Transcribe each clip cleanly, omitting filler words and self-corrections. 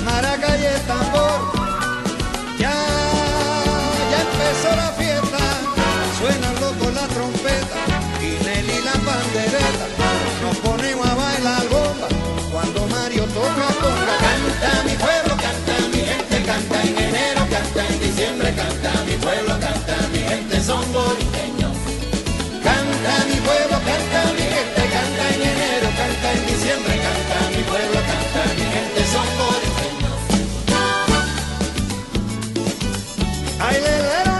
maraca y el tambor. Ya empezó la fiesta, suenan locos la trompeta y Nelly la pandereta. Nos ponemos a bailar bomba cuando Mario toca conga. Canta mi pueblo, canta mi gente, canta en enero, canta en diciembre, canta mi pueblo, canta mi gente, son boriqueños. Canta mi pueblo, canta mi gente, canta en enero, canta en diciembre, canta mi pueblo, canta mi gente, son boriqueños. Ay, le,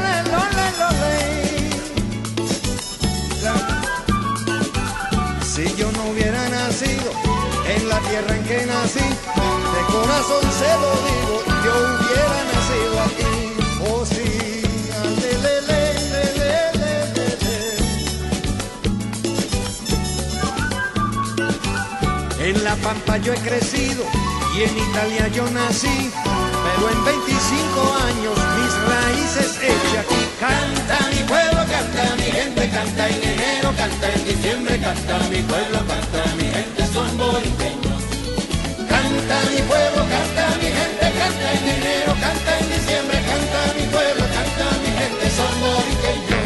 si yo no hubiera nacido en la tierra en que nací, de corazón se lo digo, yo hubiera nacido aquí. Oh sí, le, en la Pampa yo he crecido y en Italia yo nací, pero en 25 años mis raíces eché aquí. Canta mi pueblo, canta mi gente, canta en enero, canta en diciembre, canta mi pueblo, canta mi gente, son boriqueños. Canta mi pueblo, canta mi gente, canta en enero, canta en diciembre, canta mi pueblo, canta mi gente, son boriqueños.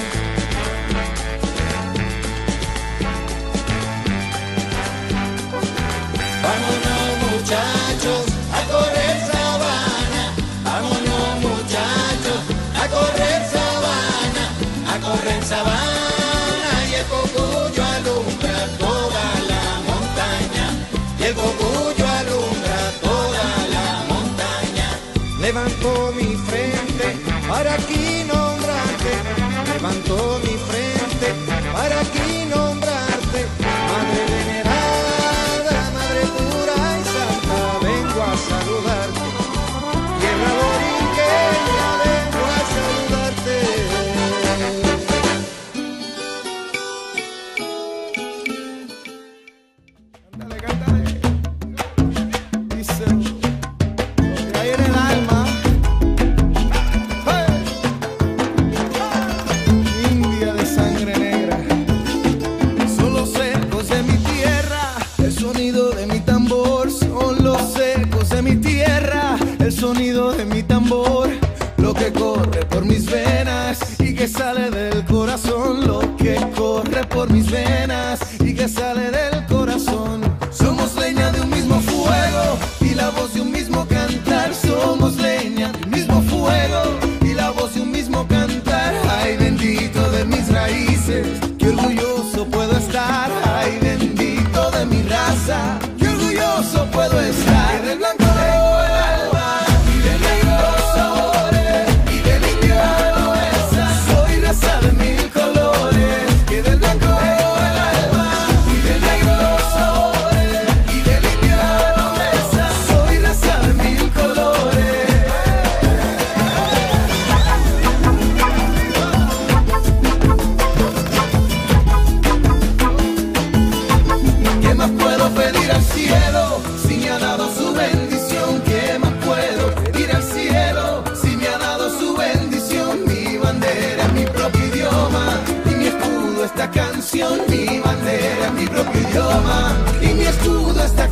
Vámonos muchachos a correr sabana, vámonos muchachos a correr sabana, a correr sabana, y el cogullo alumbra toda la montaña, y el cogullo alumbra toda la montaña. Levanto mi frente para aquí nombrarte, levanto mi frente para aquí nombrarte, madre venerada, madre pura y santa, vengo a saludarte, tierra borinqueña, vengo a saludarte. Cántale, cántale. Dice, lo que hay en el alma. ¡Hey! India de sangre negra. Son los ecos de mi tierra, el sonido de mi tambor. Son los ecos de mi tierra, el sonido de mi tambor. Lo que corre por mis venas y que sale del corazón. Lo que corre por mis venas y que sale del corazón. Somos leña de un mismo fuego y la voz de un mismo cantar. Somos leña de un mismo fuego y la voz de un mismo cantar. Ay, bendito de mis raíces, qué orgulloso puedo estar. Ay, bendito de mi raza, qué orgulloso puedo estar. Del blanco tengo el alma y del negro los sabores, y del indio la nobleza. Soy raza de mil colores, que del blanco tengo el alma y del negro los sabores, y del indio la nobleza. Soy raza de mil colores. ¿Qué más puedo pedir al cielo si me ha dado su bendición? ¿Qué más puedo pedir al cielo si me ha dado su bendición? Mi bandera, mi propio idioma y mi escudo esta canción. Mi bandera, mi propio idioma y mi escudo esta